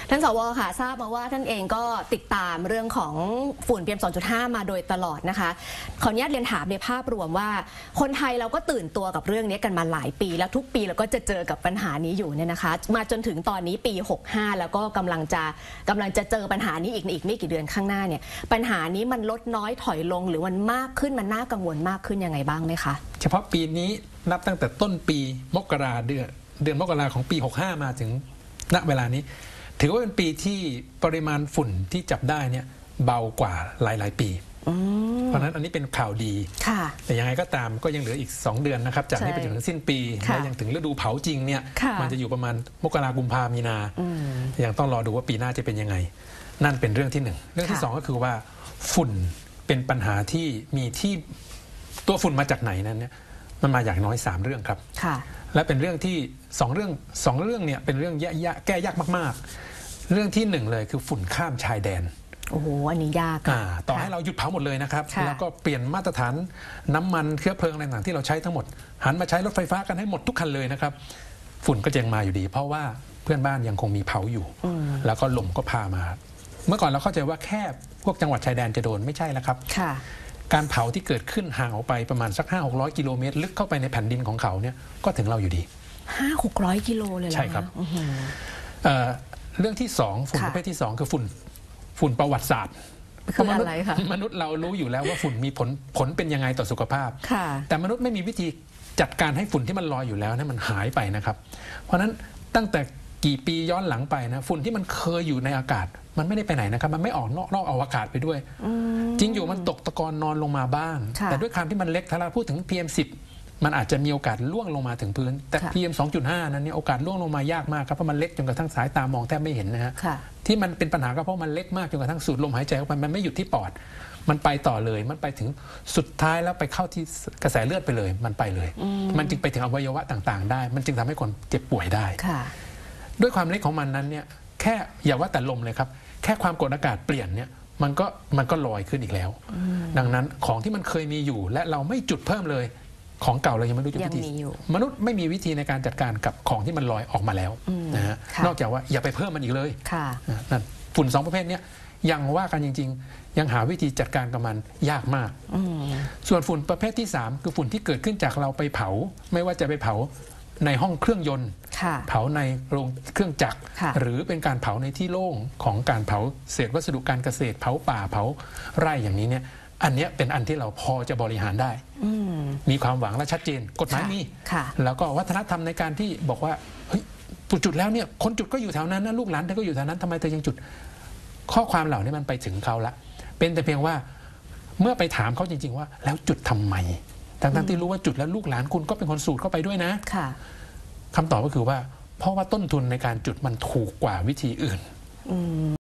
ท่านสวค่ะทราบมาว่าท่านเองก็ติดตามเรื่องของฝุ่น PM 2.5 มาโดยตลอดนะคะขออนุญาตเรียนถามในภาพรวมว่าคนไทยเราก็ตื่นตัวกับเรื่องนี้กันมาหลายปีแล้วทุกปีเราก็จะเจอกับปัญหานี้อยู่เนี่ยนะคะมาจนถึงตอนนี้ปี 65 แล้วก็กำลังจะเจอปัญหานี้อีกไม่กี่เดือนข้างหน้าเนี่ยปัญหานี้มันลดน้อยถอยลงหรือมันมากขึ้นมันน่ากังวลมากขึ้นยังไงบ้างไหมคะเฉพาะปีนี้นับตั้งแต่ต้นปีมกราเดือนมกราของปี 65 มาถึงณเวลานี้ถือว่าเป็นปีที่ปริมาณฝุ่นที่จับได้เนี่ยเบากว่าหลายปีเพราะนั้นอันนี้เป็นข่าวดีแต่ยังไงก็ตามก็ยังเหลืออีก2เดือนนะครับจากนี้ไปจนถึงสิ้นปีและยังถึงฤดูเผาจริงเนี่ยมันจะอยู่ประมาณมกรากุมภามีนายังต้องรอดูว่าปีหน้าจะเป็นยังไงนั่นเป็นเรื่องที่1เรื่องที่2ก็คือว่าฝุ่นเป็นปัญหาที่มีที่ตัวฝุ่นมาจากไหนนั้นเนี่ยมันมาอย่างน้อย3เรื่องครับและเป็นเรื่องที่2เรื่องเนี่ยเป็นเรื่องแก้ยากมากๆเรื่องที่1เลยคือฝุ่นข้ามชายแดนโอ้โหอันนี้ยากต่อให้เราหยุดเผาหมดเลยนะครับแล้วก็เปลี่ยนมาตรฐานน้ำมันเชื้อเพลิงอะไรต่างๆที่เราใช้ทั้งหมดหันมาใช้รถไฟฟ้ากันให้หมดทุกคันเลยนะครับฝุ่นก็ยังมาอยู่ดีเพราะว่าเพื่อนบ้านยังคงมีเผาอยู่แล้วก็ลมก็พามาเมื่อก่อนเราเข้าใจว่าแค่พวกจังหวัดชายแดนจะโดนไม่ใช่แล้วครับการเผาที่เกิดขึ้นห่างออกไปประมาณสัก500-600 กิโลเมตรลึกเข้าไปในแผ่นดินของเขาเนี่ยก็ถึงเราอยู่ดี 500-600 กิโลเลยเหรอใช่ครับเรื่องที่2ฝุ่นประเภทที่2คือฝุ่นประวัติศาสตร์คืออะไรคะมนุษย์เรารู้อยู่แล้วว่าฝุ่นมีผลเป็นยังไงต่อสุขภาพแต่มนุษย์ไม่มีวิธีจัดการให้ฝุ่นที่มันลอยอยู่แล้วนั้นมันหายไปนะครับเพราะฉะนั้นตั้งแต่กี่ปีย้อนหลังไปนะฝุ่นที่มันเคยอยู่ในอากาศมันไม่ได้ไปไหนนะครับมันไม่ออกนอกอวกาศไปด้วยจริงอยู่มันตกตะกอนนอนลงมาบ้างแต่ด้วยความที่มันเล็กถ้าเราพูดถึง PM10 มันอาจจะมีโอกาสล่วงลงมาถึงพื้นแต่ PM 2.5 นั้นเนี่ยโอกาสล่วงลงมายากมากครับเพราะมันเล็กจนกระทั่งสายตามองแทบไม่เห็นนะฮะที่มันเป็นปัญหาก็เพราะมันเล็กมากจนกระทั่งสูดลมหายใจเข้าไปมันไม่หยุดที่ปอดมันไปต่อเลยมันไปถึงสุดท้ายแล้วไปเข้าที่กระแสเลือดไปเลยมันไปเลยมันจึงไปถึงอวัยวะต่างๆได้มันจึงทำให้คนเจ็บป่วยได้ด้วยความเล็กของมันนั้นเนี่ยแค่อย่าว่าแต่ลมเลยครับแค่ความกดอากาศเปลี่ยนเนี่ยมันก็ลอยขึ้นอีกแล้วดังนั้นของที่มันเคยมีอยู่และเราไม่จุดเพิ่มเลยของเก่าเรายังไม่รู้จักวิธีมนุษย์ไม่มีวิธีในการจัดการกับของที่มันลอยออกมาแล้วนะฮะนอกจากว่าอย่าไปเพิ่มมันอีกเลยนั่นฝุ่น2ประเภทนี้ยังว่ากันจริงๆยังหาวิธีจัดการกับมันยากมากส่วนฝุ่นประเภทที่3คือฝุ่นที่เกิดขึ้นจากเราไปเผาไม่ว่าจะไปเผาในห้องเครื่องยนต์เผาในโรงเครื่องจักรหรือเป็นการเผาในที่โล่งของการเผาเศษวัสดุการเกษตรเผาป่าเผาไร่อย่างนี้เนี่ยอันนี้เป็นอันที่เราพอจะบริหารได้มีความหวังและชัดเจนกฎหมายมีแล้วก็วัฒนธรรมในการที่บอกว่าเฮ้ยจุดแล้วเนี่ยคนจุดก็อยู่แถวนั้นนะลูกหลานเธอก็อยู่แถวนั้นทำไมเธอยังจุดข้อความเหล่านี้มันไปถึงเขาละเป็นแต่เพียงว่าเมื่อไปถามเขาจริงๆว่าแล้วจุดทำไมทั้งที่รู้ว่าจุดแล้วลูกหลานคุณก็เป็นคนสูดเข้าไปด้วยนะคำตอบก็คือว่าเพราะว่าต้นทุนในการจุดมันถูกกว่าวิธีอื่น